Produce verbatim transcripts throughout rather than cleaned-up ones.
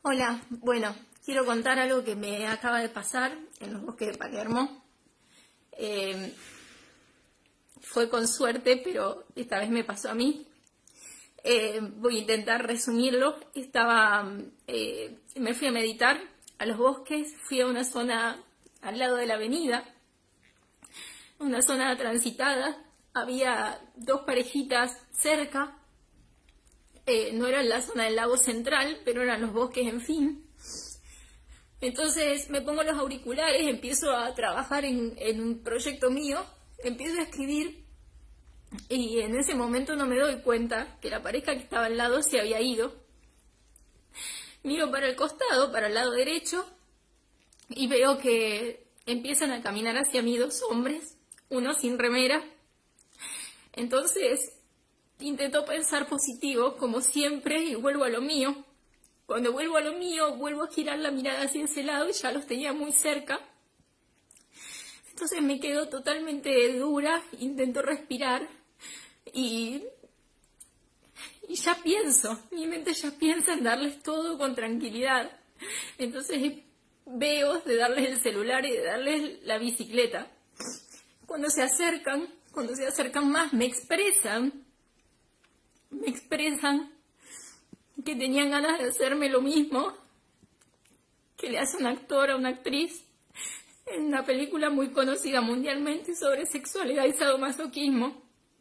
Hola, bueno, quiero contar algo que me acaba de pasar en los bosques de Palermo. Eh, fue con suerte, pero esta vez me pasó a mí. Eh, voy a intentar resumirlo. Estaba, eh, me fui a meditar a los bosques, fui a una zona al lado de la avenida, una zona transitada. Había dos parejitas cerca. Eh, no era en la zona del lago central, pero eran los bosques, en fin. Entonces me pongo los auriculares, empiezo a trabajar en, en un proyecto mío, empiezo a escribir y en ese momento no me doy cuenta que la pareja que estaba al lado se había ido. Miro para el costado, para el lado derecho, y veo que empiezan a caminar hacia mí dos hombres, uno sin remera. Entonces intento pensar positivo, como siempre, y vuelvo a lo mío. Cuando vuelvo a lo mío, vuelvo a girar la mirada hacia ese lado y ya los tenía muy cerca. Entonces me quedo totalmente dura, intento respirar y, y ya pienso, mi mente ya piensa en darles todo con tranquilidad. Entonces veo de darles el celular y de darles la bicicleta. Cuando se acercan, cuando se acercan más, me expresan me expresan que tenían ganas de hacerme lo mismo que le hace un actor a una actriz en una película muy conocida mundialmente sobre sexualidad y sadomasoquismo.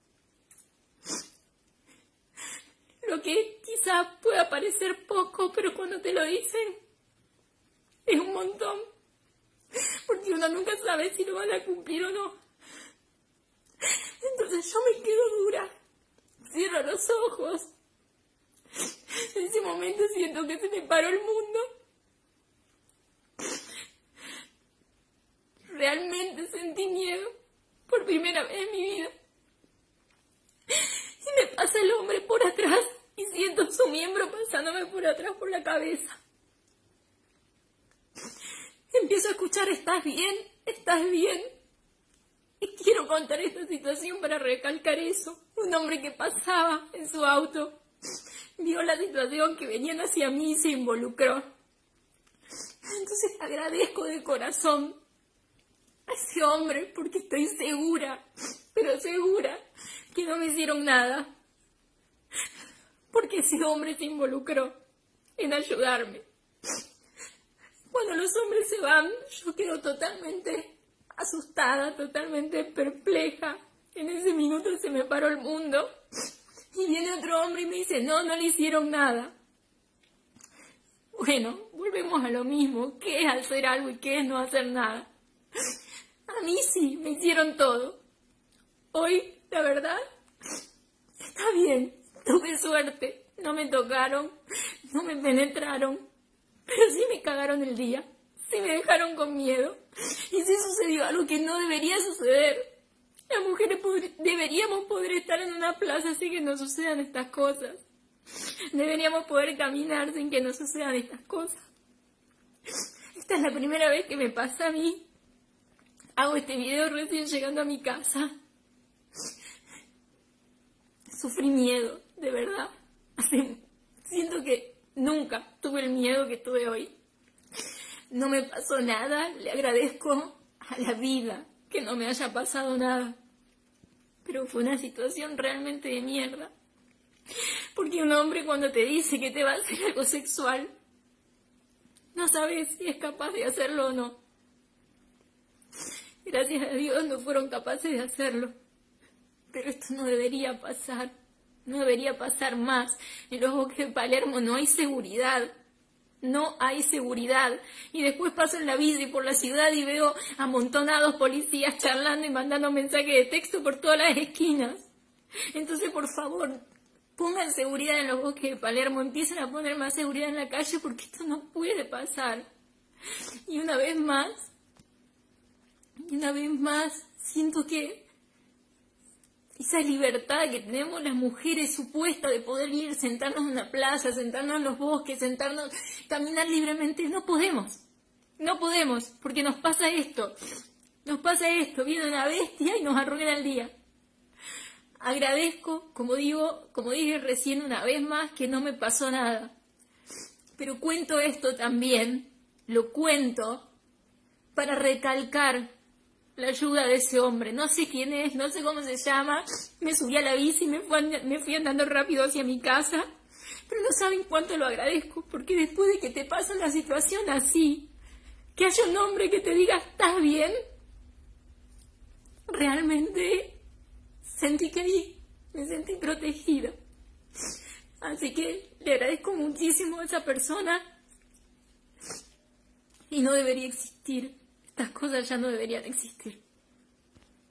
Lo que quizá pueda parecer poco, pero cuando te lo dicen es un montón, porque uno nunca sabe si lo van a cumplir o no. Entonces yo me quedo dura. Cierro los ojos. En ese momento siento que se me paró el mundo. Realmente sentí miedo por primera vez en mi vida. Y me pasa el hombre por atrás y siento su miembro pasándome por atrás por la cabeza. Empiezo a escuchar: ¿estás bien? ¿Estás bien? Y quiero contar esta situación para recalcar eso. Un hombre que pasaba en su auto vio la situación, que venían hacia mí y se involucró. Entonces agradezco de corazón a ese hombre, porque estoy segura, pero segura, que no me hicieron nada. Porque ese hombre se involucró en ayudarme. Cuando los hombres se van, yo quedo totalmente asustada, totalmente perpleja. En ese minuto se me paró el mundo. Y viene otro hombre y me dice: no, no le hicieron nada. Bueno, volvemos a lo mismo. ¿Qué es hacer algo y qué es no hacer nada? A mí sí, me hicieron todo. Hoy, la verdad, está bien. Tuve suerte. No me tocaron, no me penetraron, pero sí me cagaron el día. Sí me dejaron con miedo. Y sí sucedió algo que no debería suceder. Las mujeres deberíamos poder estar en una plaza sin que nos sucedan estas cosas. Deberíamos poder caminar sin que nos sucedan estas cosas. Esta es la primera vez que me pasa a mí. Hago este video recién llegando a mi casa. Sufrí miedo, de verdad. Siento que nunca tuve el miedo que tuve hoy. No me pasó nada, le agradezco a la vida que no me haya pasado nada. Pero fue una situación realmente de mierda. Porque un hombre, cuando te dice que te va a hacer algo sexual, no sabes si es capaz de hacerlo o no. Gracias a Dios no fueron capaces de hacerlo. Pero esto no debería pasar. No debería pasar más. En los bosques de Palermo no hay seguridad. No hay seguridad. Y después paso en la bici por la ciudad y veo amontonados policías charlando y mandando mensajes de texto por todas las esquinas. Entonces, por favor, pongan seguridad en los bosques de Palermo. Empiecen a poner más seguridad en la calle, porque esto no puede pasar. Y una vez más, y una vez más, siento que esa libertad que tenemos las mujeres supuesta de poder ir, sentarnos en una plaza, sentarnos en los bosques, sentarnos, caminar libremente, no podemos. No podemos, porque nos pasa esto. Nos pasa esto, viene una bestia y nos arruina el día. Agradezco, como digo, como dije recién una vez más, que no me pasó nada. Pero cuento esto también, lo cuento para recalcar la ayuda de ese hombre. No sé quién es, no sé cómo se llama. Me subí a la bici y me, fue, me fui andando rápido hacia mi casa. Pero no saben cuánto lo agradezco, porque después de que te pasa una situación así, que haya un hombre que te diga, ¿estás bien? Realmente sentí que vi, me sentí protegida. Así que le agradezco muchísimo a esa persona y no debería existir. Estas cosas ya no deberían existir.